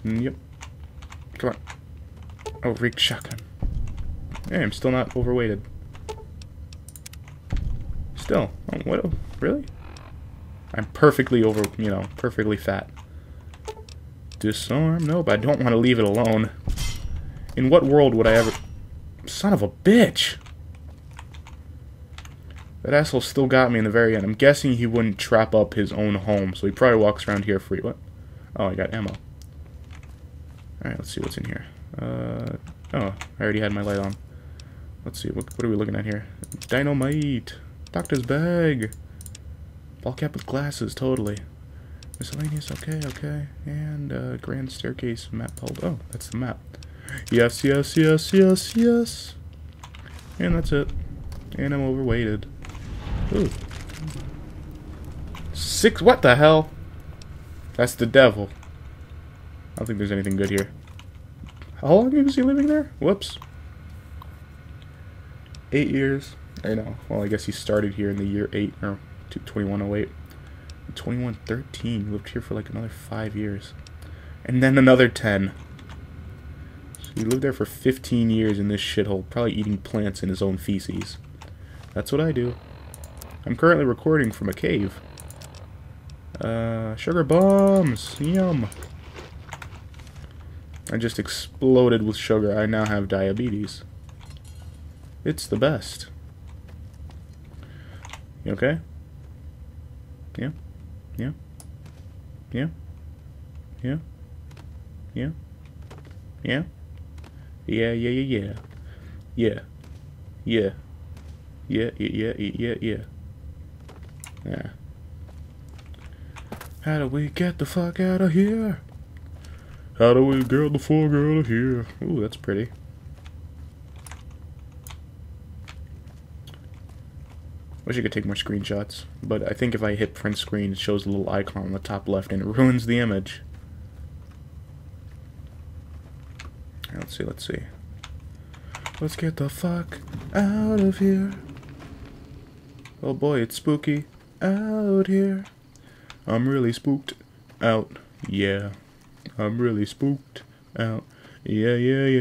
Yep. Come on. Oh, rigged shotgun. Hey, I'm still not overweighted. Still. Oh, what? Really? I'm perfectly perfectly fat. Disarm? No, but I don't want to leave it alone. In what world would I ever... Son of a bitch! That asshole still got me in the very end. I'm guessing he wouldn't trap up his own home, so he probably walks around here free. What? Oh, I got ammo. Alright, let's see what's in here. Oh, I already had my light on. Let's see, what are we looking at here? Dynamite! Doctor's bag! Ball cap with glasses, totally. Miscellaneous, okay. And, grand staircase map pulled. Oh, that's the map. Yes. And that's it. And I'm overweighted. Ooh. 6, what the hell? That's the devil. I don't think there's anything good here. How long was he living there? Whoops. 8 years. I know. Well, I guess he started here in the year 8, or 2108. 2113. Lived here for like another 5 years. And then another 10. So he lived there for 15 years in this shithole, probably eating plants in his own feces. That's what I do. I'm currently recording from a cave. Sugar bombs! Yum! I just exploded with sugar. I now have diabetes. It's the best. You okay? Yeah? Yeah? Yeah? Yeah? Yeah? Yeah? Yeah. Yeah. Yeah. How do we get the fuck out of here? How do we get the fuck out of here? Ooh, that's pretty. Wish I could take more screenshots, but I think if I hit print screen, it shows a little icon on the top left and it ruins the image. Let's see. Let's get the fuck out of here. Oh boy, it's spooky out here. I'm really spooked out. Yeah. I'm really spooked out. Yeah.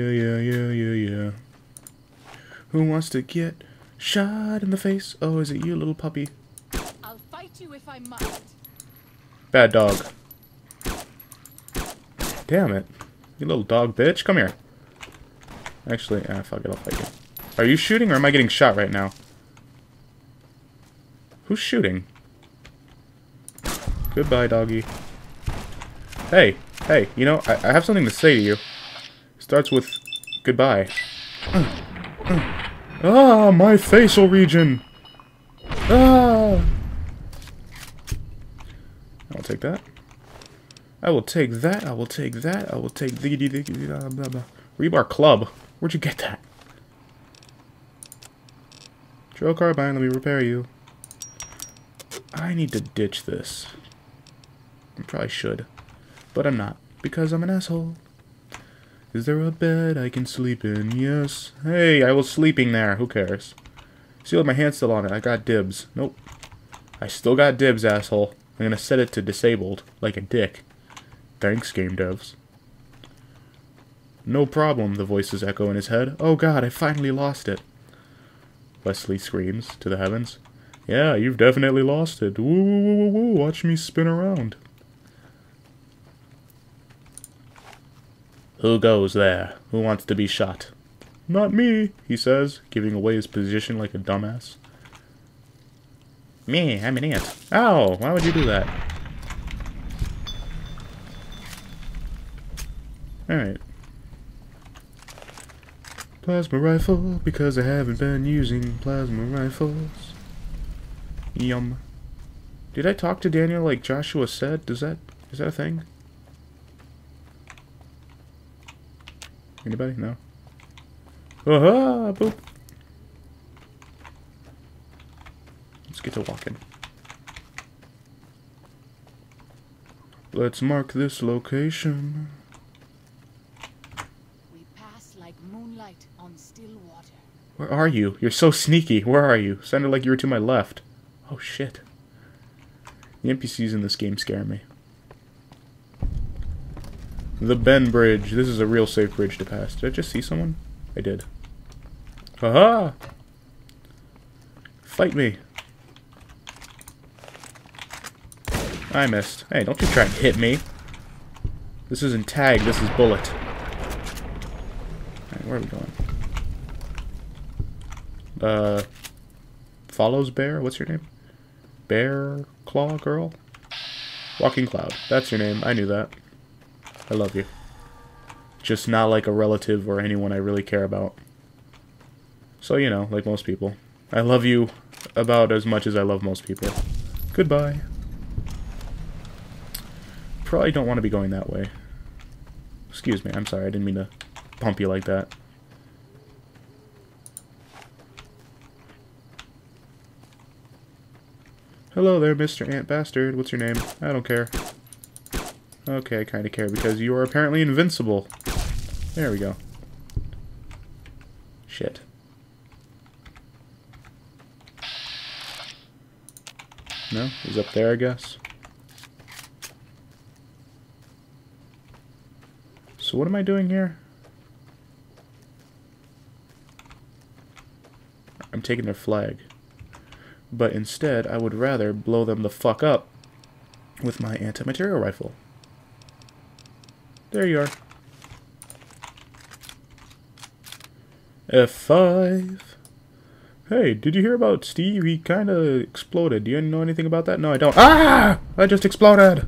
Who wants to get shot in the face? Oh, is it you, little puppy? I'll fight you if I must. Bad dog. Damn it. You little dog bitch. Come here. Actually, fuck it, I'll fight you. Are you shooting or am I getting shot right now? Who's shooting? Goodbye, doggy. Hey, you know, I have something to say to you. Starts with goodbye. Ah, my facial region! Ah! I'll take that. I will take that, I will take that, I will take the blah blah. Rebar club. Where'd you get that? Drill carbine, let me repair you. I need to ditch this. I probably should. But I'm not, because I'm an asshole. Is there a bed I can sleep in? Yes. Hey, I was sleeping there. Who cares? See, with my hand's still on it. I got dibs. Nope. I still got dibs, asshole. I'm gonna set it to disabled, like a dick. Thanks, game devs. No problem, the voices echo in his head. Oh god, I finally lost it. Wesley screams to the heavens. Yeah, you've definitely lost it. Woo, woo, woo, woo, woo. Watch me spin around. Who goes there? Who wants to be shot? Not me, he says, giving away his position like a dumbass. Me, I'm an ant. Ow, why would you do that? Alright. Plasma rifle, because I haven't been using plasma rifles. Yum. Did I talk to Daniel like Joshua said? Is that a thing? Anybody? No? Aha! Boop! Let's get to walking. Let's mark this location. We pass like moonlight on still water. Where are you? You're so sneaky. Where are you? Sounded like you were to my left. Oh shit. The NPCs in this game scare me. The Ben Bridge. This is a real safe bridge to pass. Did I just see someone? I did. Haha! Fight me. I missed. Hey, don't you try and hit me. This isn't tag, this is bullet. Alright, where are we going? Follows Bear? What's your name? Bear Claw Girl? Walking Cloud. That's your name. I knew that. I love you. Just not like a relative or anyone I really care about. So, you know, like most people. I love you about as much as I love most people. Goodbye. Probably don't want to be going that way. Excuse me, I'm sorry, I didn't mean to pump you like that. Hello there, Mr. Ant Bastard. What's your name? I don't care. Okay, I kinda care because you are apparently invincible. There we go. Shit. No? He's up there, I guess. So what am I doing here? I'm taking their flag. But instead, I would rather blow them the fuck up with my anti-material rifle. There you are. F5. Hey, did you hear about Steve? He kinda exploded. Do you know anything about that? No, I don't. Ah! I just exploded!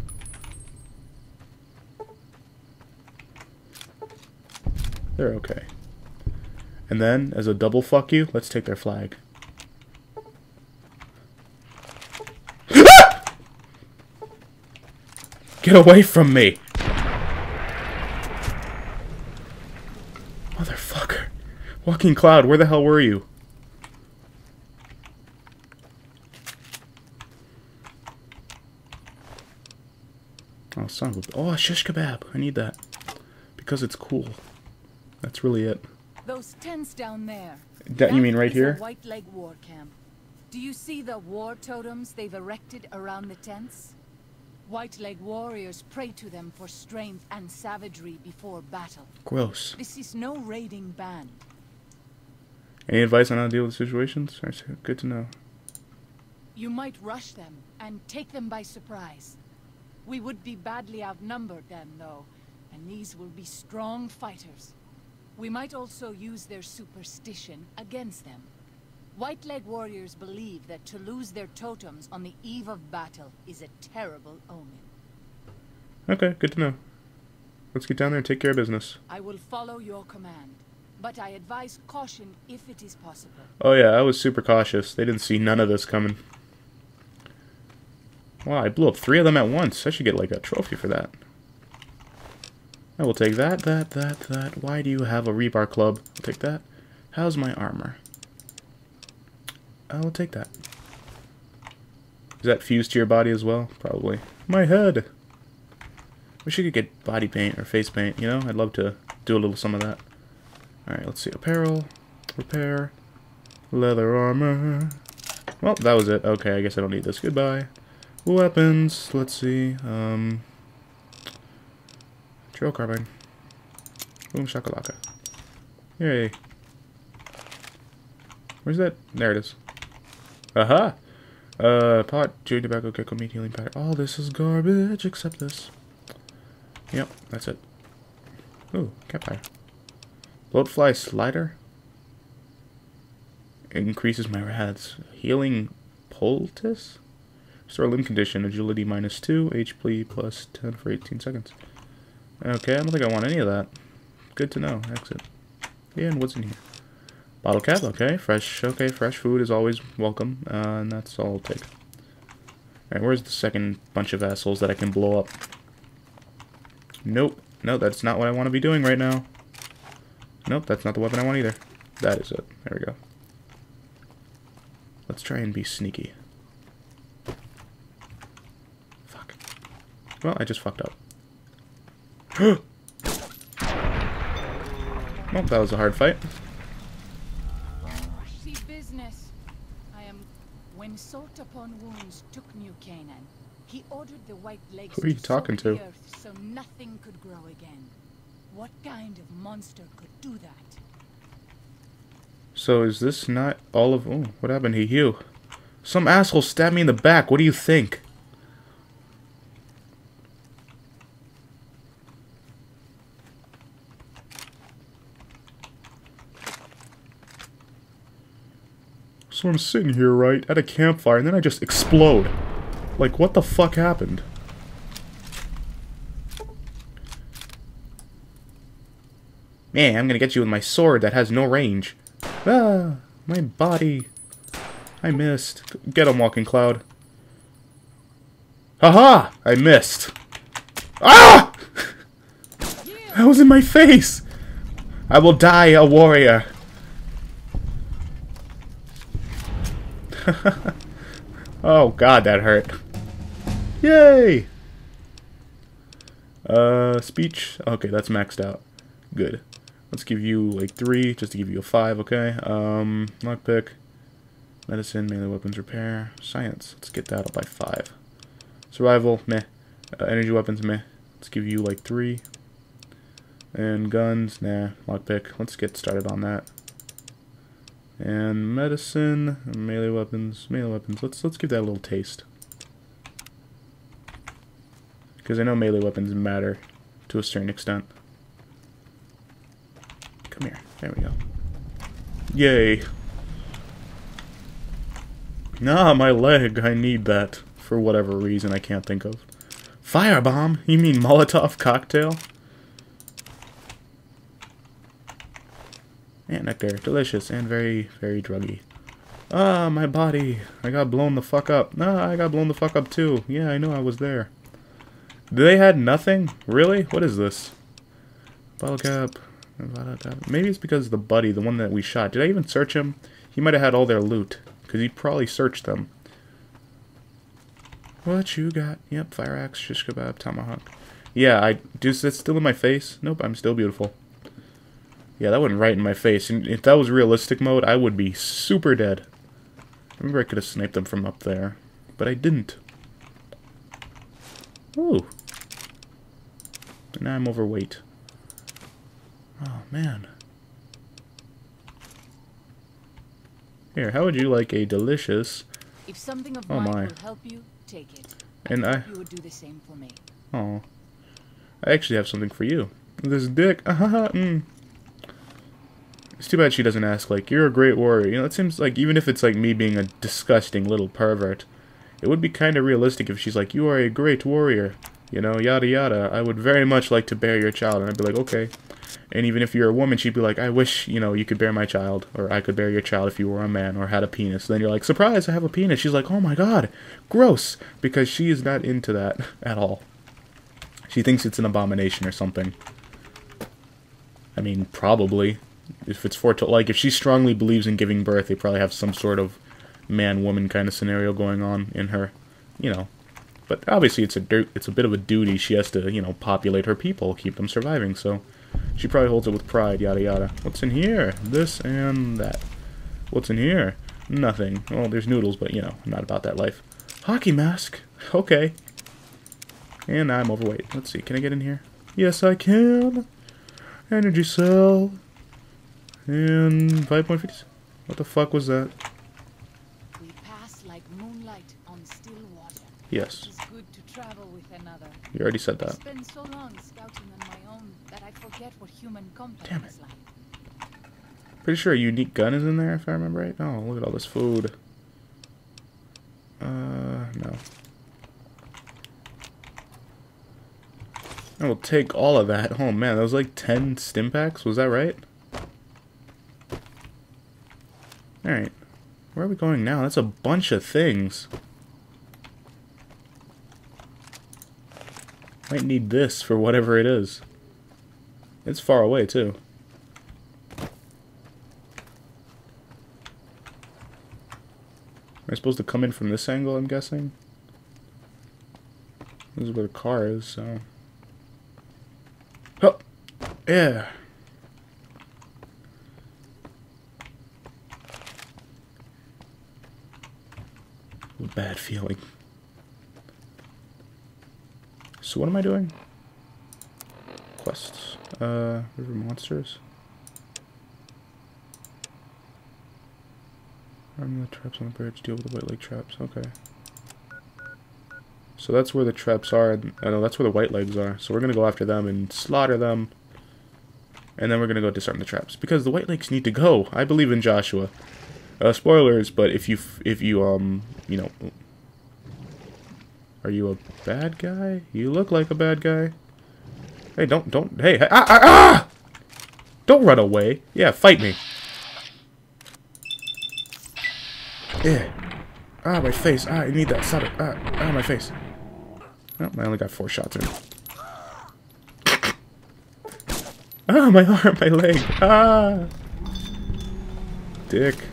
They're okay. And then, as a double fuck you, let's take their flag. Get away from me! Motherfucker. Walking Cloud, where the hell were you? Oh, son of a... Oh, a shish kebab. I need that. Because it's cool. That's really it. Those tents down there. That you mean right here? White Leg War Camp. Do you see the war totems they've erected around the tents? White Leg warriors pray to them for strength and savagery before battle. Gross. This is no raiding band. Any advice on how to deal with situations? Good to know. You might rush them and take them by surprise. We would be badly outnumbered then, though, and these will be strong fighters. We might also use their superstition against them. White Leg warriors believe that to lose their totems on the eve of battle is a terrible omen. Okay, good to know. Let's get down there and take care of business. I will follow your command, but I advise caution if it is possible. Oh yeah, I was super cautious. They didn't see none of this coming. Wow, I blew up 3 of them at once. I should get like a trophy for that. I will take that. Why do you have a rebar club? I'll take that. How's my armor? I will take that. Is that fused to your body as well? Probably. My head! Wish you could get body paint or face paint, you know? I'd love to do a little some of that. Alright, let's see. Apparel. Repair. Leather armor. Well, that was it. Okay, I guess I don't need this. Goodbye. Weapons. Let's see. Drill carbine. Boom shakalaka. Yay. Where's that? There it is. Aha! Pot, chewing tobacco, gecko meat, healing powder. All this is garbage except this. Yep, that's it. Ooh, campfire. Bloatfly slider. Increases my rads. Healing poultice? Restore limb condition, agility -2, HP plus 10 for 18 seconds. Okay, I don't think I want any of that. Good to know. Exit. Yeah, and what's in here? Bottle cap, okay. Fresh, okay. Fresh food is always welcome. And that's all I'll take. Alright, where's the second bunch of assholes that I can blow up? Nope. No, that's not what I want to be doing right now. Nope, that's not the weapon I want either. That is it. There we go. Let's try and be sneaky. Fuck. Well, I just fucked up. Well, that was a hard fight. See business. I am... When Salt Upon Wounds took New Canaan, He ordered the white legs Who are you to talking soak to? the earth so nothing could grow again. What kind of monster could do that? So is this not all of... Oh, what happened to you? Some asshole stabbed me in the back. What do you think? So I'm sitting here, right, at a campfire, and then I just explode. Like, what the fuck happened? Man, I'm gonna get you with my sword that has no range. Ah, my body. I missed. Get him, Walking Cloud. Haha! I missed. Ah! That was in my face! I will die a warrior. Oh god, that hurt. Yay! Speech. Okay, that's maxed out. Good. Let's give you like 3, just to give you a 5, okay? Lockpick. Medicine, melee weapons, repair. Science. Let's get that up by 5. Survival, meh. Energy weapons, meh. Let's give you like 3. And guns, nah. Lockpick. Let's get started on that. And medicine, melee weapons, Let's give that a little taste. Because I know melee weapons matter to a certain extent. Come here. There we go. Yay. Nah, my leg. I need that. For whatever reason I can't think of. Firebomb? You mean Molotov cocktail? And nectar. Delicious and very, very druggy. Ah, my body. I got blown the fuck up. Nah, I got blown the fuck up too. Yeah, I know I was there. They had nothing? Really? What is this? Bottle cap. Maybe it's because the buddy, the one that we shot. Did I even search him? He might have had all their loot. Because he probably searched them. What you got? Yep, fire axe, shish kebab, tomahawk. Yeah, is that still in my face? Nope, I'm still beautiful. Yeah, that went right in my face. And if that was realistic mode, I would be super dead. I remember I could have sniped them from up there. But I didn't. Ooh. And now I'm overweight. Oh, man. Here, how would you like a delicious... If something of Oh mine my. will help you, take it. And I hope you would do the same for me. Oh. I actually have something for you. This dick. It's too bad she doesn't ask, like, you're a great warrior. You know, it seems like, even if it's like me being a disgusting little pervert, it would be kind of realistic if she's like, you are a great warrior. You know, yada yada. I would very much like to bear your child. And I'd be like, okay. And even if you're a woman, she'd be like, I wish, you know, you could bear my child. Or I could bear your child if you were a man or had a penis. Then you're like, surprise, I have a penis. She's like, oh my god, gross. Because she is not into that at all. She thinks it's an abomination or something. I mean, probably. If it's like, if she strongly believes in giving birth, they probably have some sort of man-woman kind of scenario going on in her, you know. But obviously it's a bit of a duty. She has to, you know, populate her people, keep them surviving, so she probably holds it with pride, yada yada. What's in here? This and that. What's in here? Nothing. Well, there's noodles, but, you know, I'm not about that life. Hockey mask. Okay. And I'm overweight. Let's see, can I get in here? Yes, I can. Energy cell. And 5.50. What the fuck was that? We pass like moonlight on still water. Yes. It is good to travel with another. You already said I that. spend so long scouting on my own that I forget what human contact Damn it. is like. Pretty sure a unique gun is in there, if I remember right. Oh, look at all this food. No. I will take all of that. Oh man, that was like 10 stim packs. Was that right? Alright. Where are we going now? That's a bunch of things. Might need this for whatever it is. It's far away, too. Am I supposed to come in from this angle, I'm guessing? This is where the car is, so... Oh! Yeah! A bad feeling. So what am I doing? Quests. River monsters. Arm the traps on the bridge. Deal with the White Lake traps. Okay. So that's where the traps are. And, no, that's where the White Legs are. So we're gonna go after them and slaughter them. And then we're gonna go disarm the traps because the White Lakes need to go. I believe in Joshua. Spoilers, but if you you know, are you a bad guy? You look like a bad guy. Hey, hey, don't run away. Yeah, fight me. Yeah. Ah, my face. Ah, I need that. Stop it. Ah, my face. Oh, I only got 4 shots in. Ah, my arm, my leg. Ah. Dick.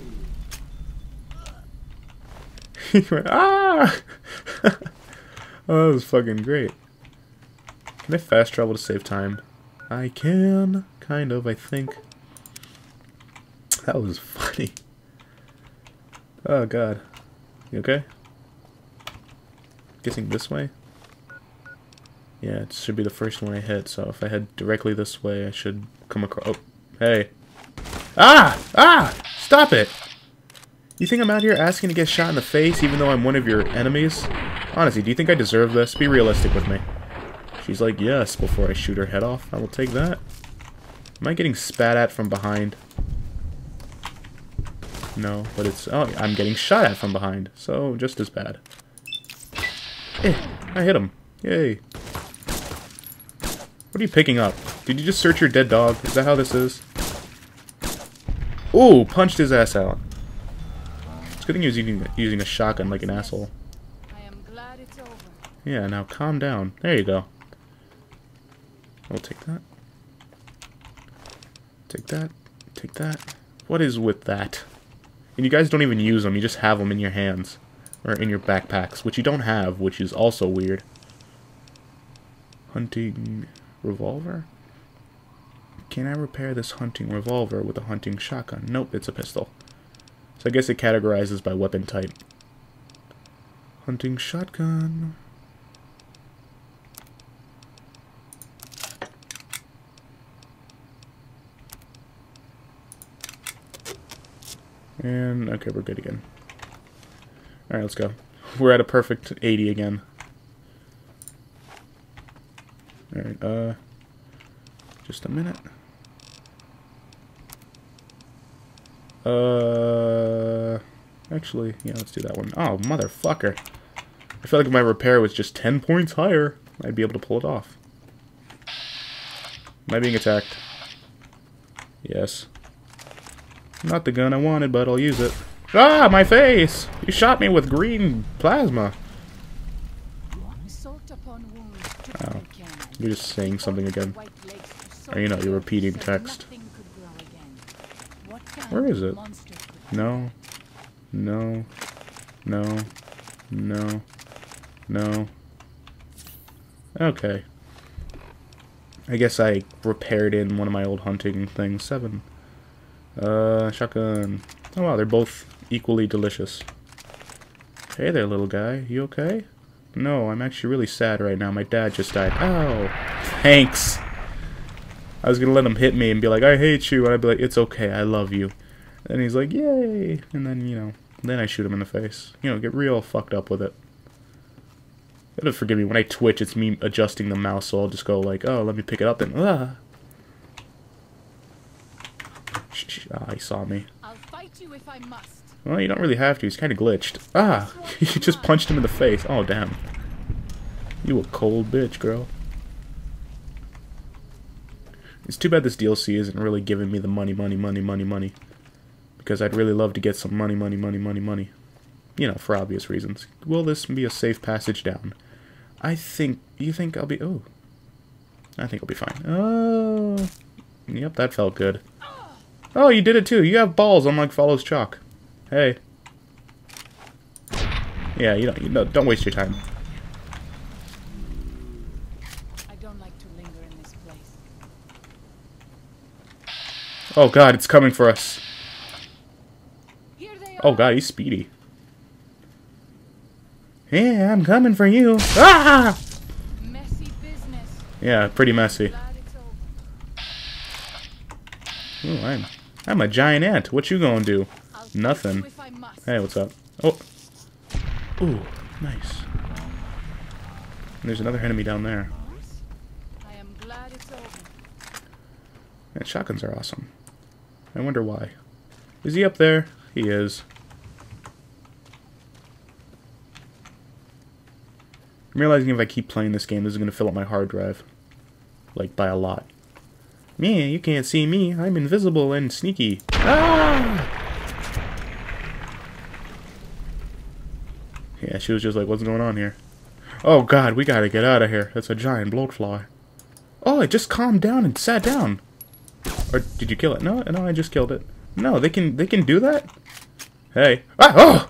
He went, ah! Oh, that was fucking great. Can I fast travel to save time? I can. Kind of, I think. That was funny. Oh, God. You okay? Guessing this way? Yeah, it should be the first one I hit, so if I head directly this way, I should come across... Oh, hey. Ah! Ah! Stop it! You think I'm out here asking to get shot in the face even though I'm one of your enemies? Honestly, do you think I deserve this? Be realistic with me. She's like, yes, before I shoot her head off. I will take that. Am I getting spat at from behind? No, but it's... Oh, I'm getting shot at from behind, so just as bad. I hit him. Yay. What are you picking up? Did you just search your dead dog? Is that how this is? Ooh, punched his ass out. It's good thing he was using a shotgun like an asshole. I am glad it's over. Yeah, now calm down. There you go. I'll take that. Take that. Take that. What is with that? And you guys don't even use them. You just have them in your hands. Or in your backpacks. Which you don't have, which is also weird. Hunting revolver? Can I repair this hunting revolver with a hunting shotgun? Nope, it's a pistol. So I guess it categorizes by weapon type. Hunting shotgun. And, okay, we're good again. Alright, let's go. We're at a perfect 80 again. Alright, just a minute. Actually, yeah, let's do that one. Oh, motherfucker. I feel like if my repair was just 10 points higher, I'd be able to pull it off. Am I being attacked? Yes. Not the gun I wanted, but I'll use it. Ah, my face! You shot me with green plasma. Oh, you're just saying something again. Or, you know, you're repeating text. Where is it? No. No. No. No. No. Okay. I guess I repaired in one of my old hunting things. 7. Shotgun. Oh wow, they're both equally delicious. Hey there, little guy. You okay? No, I'm actually really sad right now. My dad just died. Oh, thanks. I was gonna let him hit me and be like, I hate you. And I'd be like, it's okay, I love you. And he's like, yay. And then, you know, then I shoot him in the face. You know, get real fucked up with it. You gotta forgive me. When I twitch, it's me adjusting the mouse, so I'll just go like, oh, let me pick it up and, ah. Ah, he saw me. I'll fight you if I must. Well, you don't really have to. He's kind of glitched. Ah, you just punched him in the face. Oh, damn. You a cold bitch, girl. It's too bad this DLC isn't really giving me the money. Because I'd really love to get some money. You know, for obvious reasons. Will this be a safe passage down? You think I'll be... Oh. I think I'll be fine. Oh. Yep, that felt good. Oh, you did it too. You have balls, unlike Follows Chalk. Hey. Yeah, you don't waste your time. I don't like to linger in this place. Oh god, it's coming for us. Here they are. Oh god, he's speedy. Yeah, I'm coming for you. Ah! Yeah, pretty messy. Glad it's over. Ooh, I'm a giant ant. What you gonna do? I'll fight Nothing. you if I must. Hey, what's up? Oh. Ooh, nice. There's another enemy down there. I am glad it's over. Man, shotguns are awesome. I wonder why. Is he up there? He is. I'm realizing if I keep playing this game, this is going to fill up my hard drive. Like, by a lot. Man, you can't see me. I'm invisible and sneaky. Ah! Yeah, she was just like, what's going on here? Oh god, we gotta get out of here. That's a giant bloatfly. Oh, it just calmed down and sat down. Or did you kill it? No, I just killed it. No, they can do that? Hey. Ah! Oh!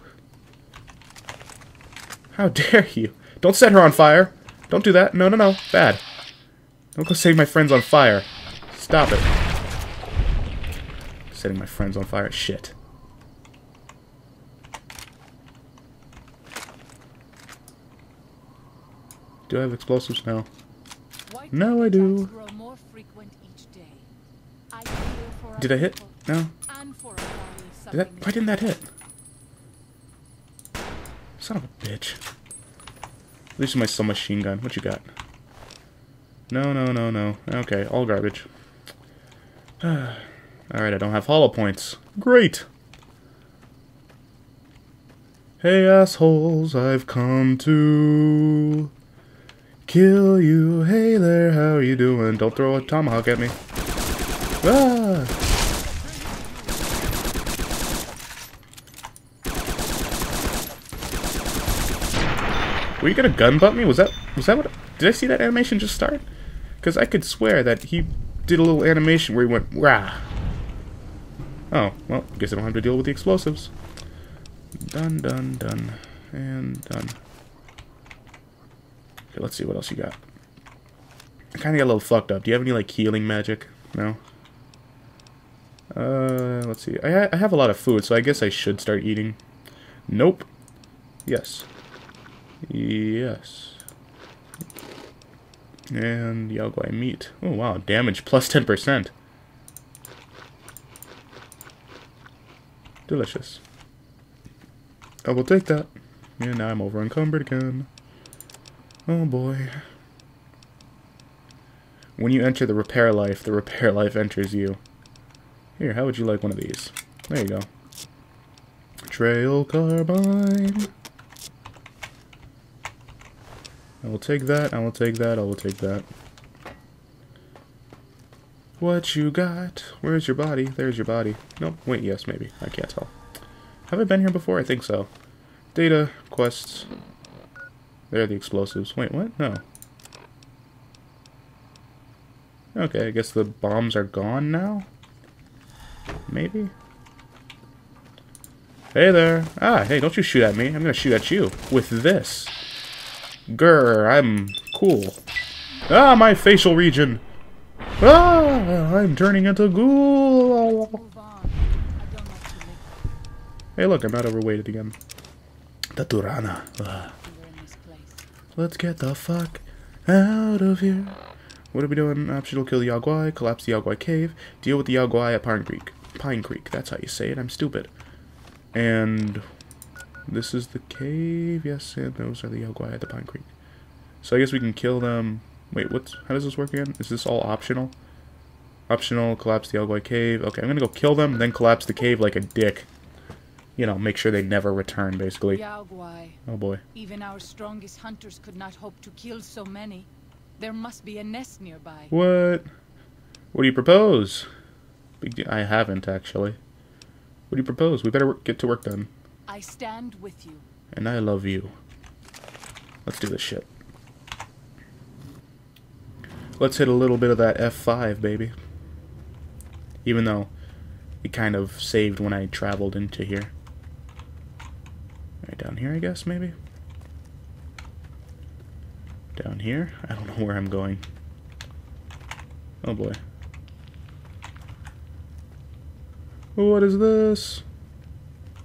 How dare you? Don't set her on fire. Don't do that. No, no, no. Bad. Don't go setting my friends on fire. Stop it. Setting my friends on fire. Shit. Do I have explosives now? White No, I do. attacks grow more frequent each day. I fear for our Did I hit? people No. and for our family Did that? suffering Why didn't that hit? Son of a bitch. At least my submachine gun. What you got? No, no, no, no. Okay, all garbage. Alright, I don't have hollow points. Great! Hey assholes, I've come to kill you. Hey there, how you doing? Don't throw a tomahawk at me. Ah! Were you gonna gun butt me? Was that what? Did I see that animation just start? Because I could swear that he did a little animation where he went rah. Oh, well, guess I don't have to deal with the explosives. Done, done, done, and done. Okay, let's see what else you got. I kind of got a little fucked up. Do you have any like healing magic? No. Let's see. I have a lot of food, so I guess I should start eating. Nope. Yes. Yes. And Yao Guai meat. Oh wow, damage plus 10%. Delicious. I will take that. And now I'm over encumbered again. Oh boy. When you enter the repair life enters you. Here, how would you like one of these? There you go. Trail carbine. I will take that, I will take that, I will take that. What you got? Where's your body? There's your body. Nope, wait, yes, maybe. I can't tell. Have I been here before? I think so. Data, quests. There are the explosives. Wait, what? No. Okay, I guess the bombs are gone now? Maybe? Hey there. Ah, hey, don't you shoot at me. I'm gonna shoot at you. With this. Grr, I'm cool. Ah, my facial region. Ah, I'm turning into ghoul. Move on. I don't like to live Hey, look, I'm not overweighted again. The Turana. Ah. here in this place. Let's get the fuck out of here. What are we doing? Optional kill the Yao Guai, collapse the Yao Guai cave, deal with the Yao Guai at Pine Creek. Pine Creek, that's how you say it. I'm stupid. And this is the cave, yes, and those are the Yao Guai at the Pine Creek. So I guess we can kill them. Wait, how does this work again? Is this all optional? Optional, collapse the Yao Guai cave. Okay, I'm gonna go kill them, then collapse the cave like a dick. You know, make sure they never return, basically. Yao Guai. Oh boy. Even our strongest hunters could not hope to kill so many. There must be a nest nearby. What? What do you propose? I haven't, actually. What do you propose? We better get to work done. I stand with you. And I love you. Let's do this shit. Let's hit a little bit of that F5, baby. Even though it kind of saved when I traveled into here. Right down here, I guess, maybe? Down here? I don't know where I'm going. Oh boy. What is this?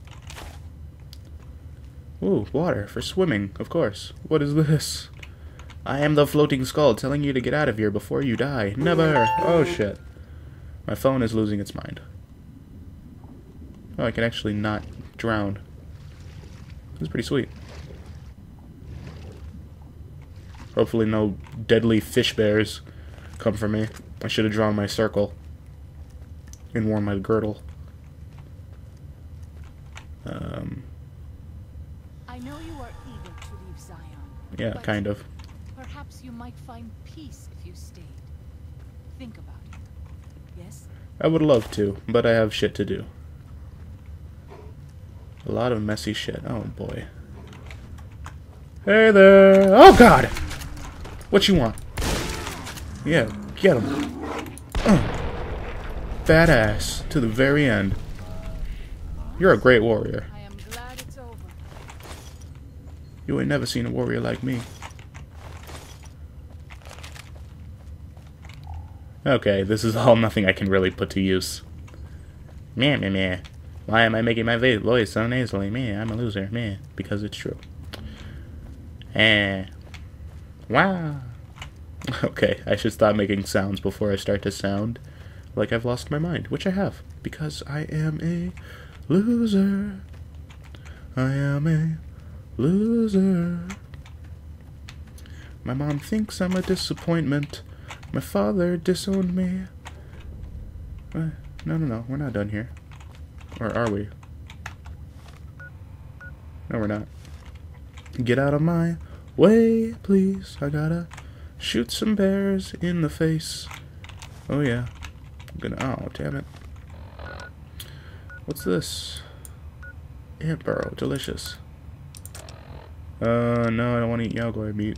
Ooh, water for swimming, of course. What is this? I am the floating skull telling you to get out of here before you die. Never! Oh shit. My phone is losing its mind. Oh, I can actually not drown. This is pretty sweet. Hopefully no deadly fish bears come for me. I should have drawn my circle. And worn my girdle. I know you are eager to leave Zion. Yeah, but kind of. perhaps you might find peace if you stayed. Think about it. Yes? I would love to, but I have shit to do. A lot of messy shit. Oh boy. Hey there! Oh god! What you want? Yeah, get him. Badass to the very end. You're a great warrior. I am glad it's over. You ain't never seen a warrior like me. Okay, this is all nothing I can really put to use. Meh, meh, meh. Why am I making my voice so nasally? Meh, I'm a loser. Meh, because it's true. Wow. Okay, I should stop making sounds before I start to sound like I've lost my mind, which I have, because I am a loser. I am a loser. My mom thinks I'm a disappointment. My father disowned me. No, we're not done here. Or are we? No, we're not. Get out of my way, please. I gotta shoot some bears in the face. Oh, yeah. I'm gonna... Oh, damn it. What's this? Ant burrow. Delicious. No, I don't want to eat Yaogoi meat.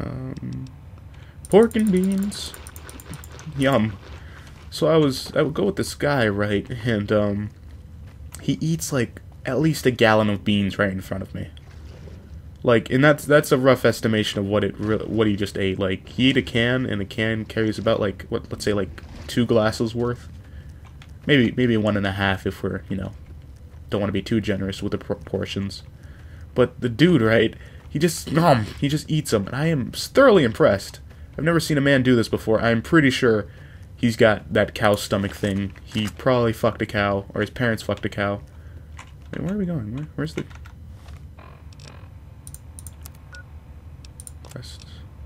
Pork and beans. Yum. So I would go with this guy, right? And, he eats, like, at least a gallon of beans right in front of me. Like, and that's a rough estimation of what he just ate. Like, he ate a can, and the can carries about, like, let's say, like, 2 glasses worth. Maybe 1.5 if we're, you know, don't want to be too generous with the proportions. But the dude, right, he just eats them, and I am thoroughly impressed. I've never seen a man do this before. I'm pretty sure he's got that cow stomach thing. He probably fucked a cow, or his parents fucked a cow. Wait, where are we going? Where's the... quests?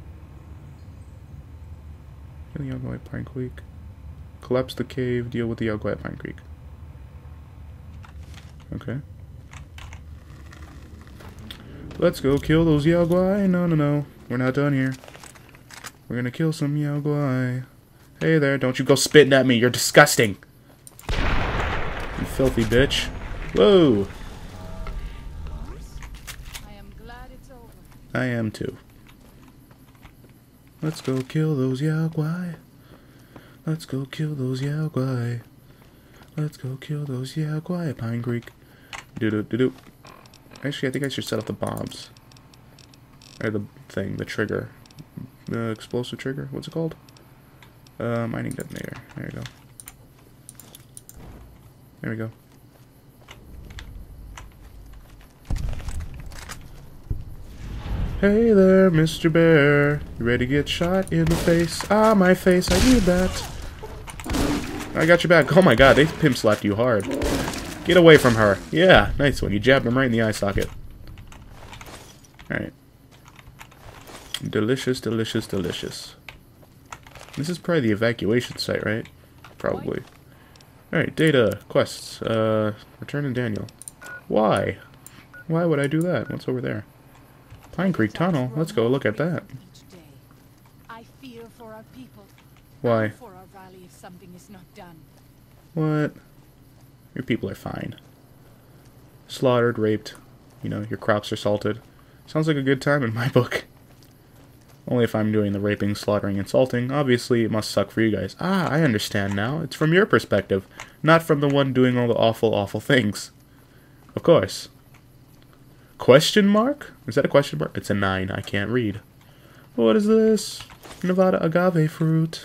Kill the Yaogoi at Pine Creek. Collapse the cave, deal with the Yaogoi at Pine Creek. Okay. Let's go kill those Yaogoi. No. We're not done here. We're gonna kill some Yaogoi. Hey there, don't you go spitting at me. You're disgusting. You filthy bitch. Whoa. I am glad it's over. I am too. Let's go kill those Yaogoi. Let's go kill those Yaogoi. Let's go kill those Yaogoi at Pine Creek. Do-do-do-do. Actually, I think I should set up the bombs. Or the thing, the trigger. The explosive trigger? What's it called? Mining detonator. There you go. There we go. Hey there, Mr. Bear. You ready to get shot in the face? Ah, my face, I need that. I got your back. Oh my god, they pimp slapped you hard. Get away from her. Yeah, nice one. You jabbed him right in the eye socket. Alright. Delicious, delicious, delicious. This is probably the evacuation site, right? Probably. Alright, data, quests. Return to Daniel. Why? Why would I do that? What's over there? Pine Creek Tunnel. Let's go look at that. I fear for our people. Why? For our valley if something is not done. What? Your people are fine. Slaughtered, raped. You know, your crops are salted. Sounds like a good time in my book. Only if I'm doing the raping, slaughtering, and salting. Obviously, it must suck for you guys. Ah, I understand now. It's from your perspective, not from the one doing all the awful, awful things. Of course. Question mark? Is that a question mark? It's a 9. I can't read. What is this? Nevada agave fruit.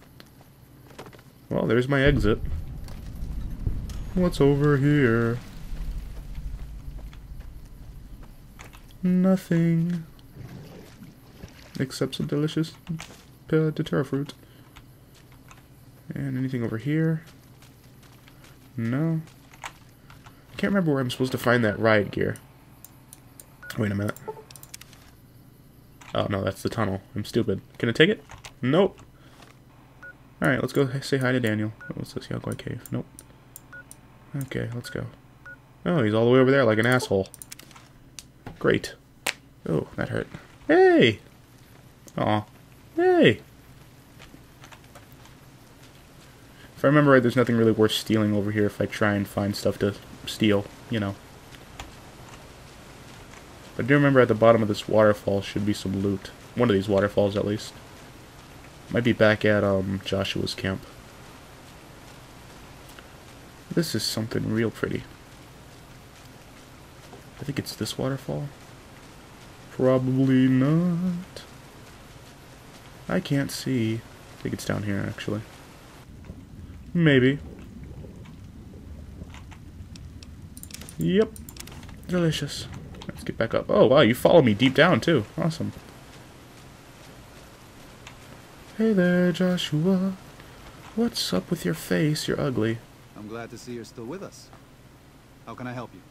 Well, there's my exit. What's over here? Nothing. except some delicious datura fruit. And anything over here? No. I can't remember where I'm supposed to find that riot gear. Wait a minute. Oh, no, that's the tunnel. I'm stupid. Can I take it? Nope. Alright, let's go say hi to Daniel. What's this? Yaguai Cave. Nope. Okay, let's go. Oh, he's all the way over there like an asshole. Great. Oh, that hurt. Hey! Aw. Hey! If I remember right, there's nothing really worth stealing over here if I try and find stuff to steal, you know. But I do remember at the bottom of this waterfall should be some loot. One of these waterfalls, at least. Might be back at Joshua's camp. This is something real pretty. I think it's this waterfall. Probably not. I can't see. I think it's down here, actually. Maybe. Yep. Delicious. Let's get back up. Oh, wow, you follow me deep down, too. Awesome. Hey there, Joshua. What's up with your face? You're ugly. I'm glad to see you're still with us. How can I help you?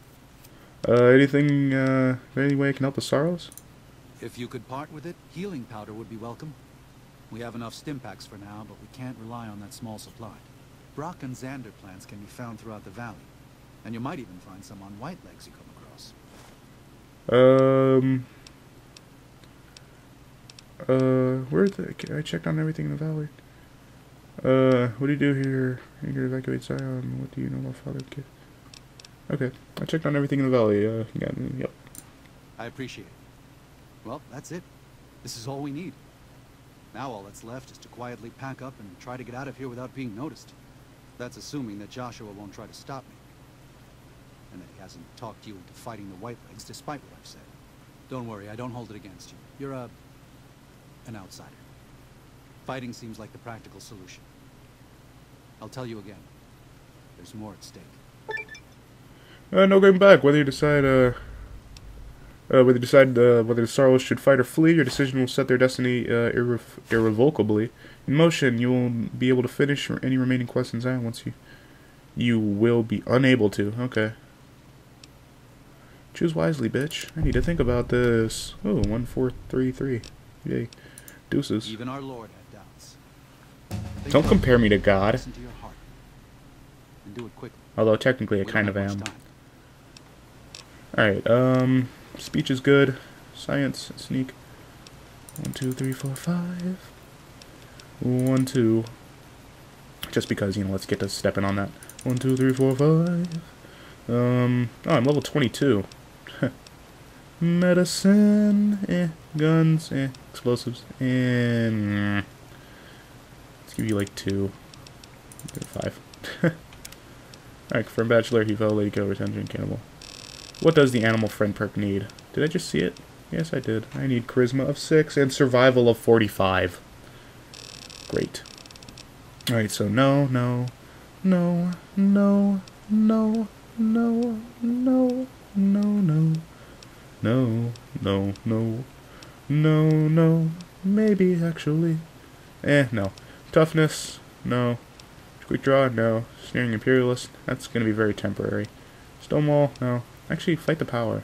Any way I can help the Sorrows? If you could part with it, healing powder would be welcome. We have enough stim packs for now, but we can't rely on that small supply. Brock and Xander plants can be found throughout the valley, and you might even find some on Whitelegs you come across. I checked on everything in the valley. What do you do here? You're gonna evacuate Zion. What do you know about Father Kid? Okay, I checked on everything in the valley. Yeah, yep. I appreciate it. Well, that's it. This is all we need. Now all that's left is to quietly pack up and try to get out of here without being noticed. That's assuming that Joshua won't try to stop me. And that he hasn't talked you into fighting the Whitelegs despite what I've said. Don't worry, I don't hold it against you. You're an outsider. Fighting seems like the practical solution. I'll tell you again. There's more at stake. No going back. Whether the Sorrows should fight or flee, your decision will set their destiny irrevocably in motion. You will be able to finish any remaining quests in Zion once you will be unable to. Okay. Choose wisely, bitch. I need to think about this. Oh, 1433. Yay. Deuces. Even our Lord had doubts. Don't compare me to God. Listen to your heart. And do it quickly. Although technically I kind of am. Alright, speech is good. Science, sneak. 1, 2, 3, 4, 5. 1, 2. Just because, let's get to stepping on that. 1, 2, 3, 4, 5. Oh, I'm level 22. Medicine, guns, explosives, and let's give you like 2. 5. Alright, confirm bachelor, he fell, lady kill, retention, cannibal. What does the animal friend perk need? Did I just see it? Yes, I did. I need charisma of 6 and survival of 45. Great. Alright, so no, no, no, no, no, no, no, no, no, no, no, no, no, no, maybe, actually. No. Toughness, no. Quick draw, no. Sneering Imperialist, that's gonna be very temporary. Stonewall, no. Actually, fight the power.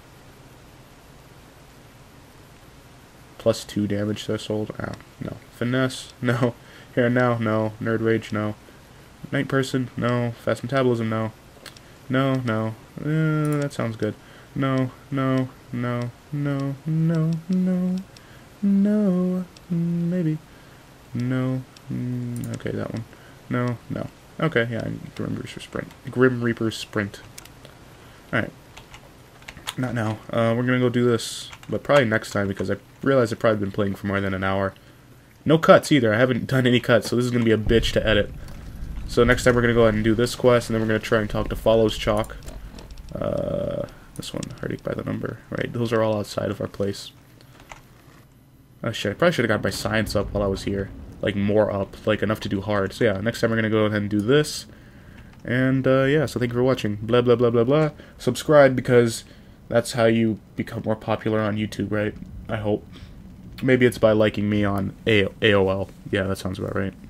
+2 damage threshold, oh, no. Finesse, no. Here now, no. Nerd Rage, no. Night Person, no. Fast Metabolism, no. No, no. That sounds good. No, no, no, no, no, no, no, maybe. No, okay, that one. No, no. Okay, yeah, Grim Reaper Sprint. Grim Reaper Sprint. Alright. Not now. We're gonna go do this, but probably next time because I realize I've probably been playing for more than an hour. No cuts either. I haven't done any cuts, so this is gonna be a bitch to edit. So next time we're gonna go ahead and do this quest, and then we're gonna try and talk to Follows Chalk. This one, Heartache by the Number. Right, those are all outside of our place. Oh shit, I probably should have got my science up while I was here. Like, more up, like, enough to do hard. So yeah, next time we're gonna go ahead and do this. And, yeah, so thank you for watching. Blah, blah, blah, blah, blah. Subscribe, because that's how you become more popular on YouTube, right? I hope. Maybe it's by liking me on AOL. Yeah, that sounds about right.